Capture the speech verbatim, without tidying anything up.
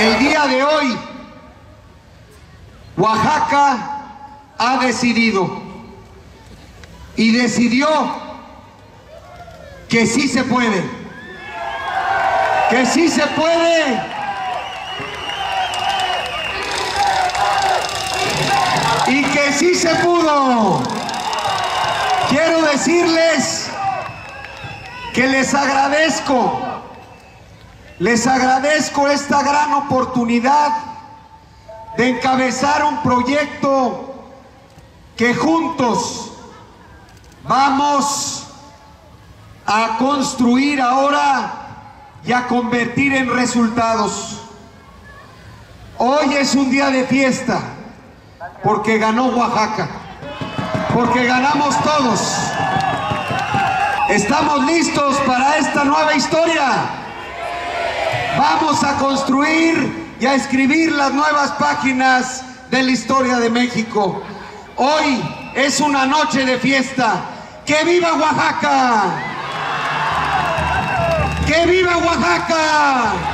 El día de hoy, Oaxaca ha decidido y decidió que sí se puede, que sí se puede, y que sí se pudo. Quiero decirles que les agradezco, les agradezco esta gran oportunidad de encabezar un proyecto que juntos vamos a construir ahora y a convertir en resultados. Hoy es un día de fiesta porque ganó Oaxaca, porque ganamos todos. ¿Estamos listos para esta nueva historia? Vamos a construir y a escribir las nuevas páginas de la historia de México. Hoy es una noche de fiesta. ¡Que viva Oaxaca! ¡Que viva Oaxaca!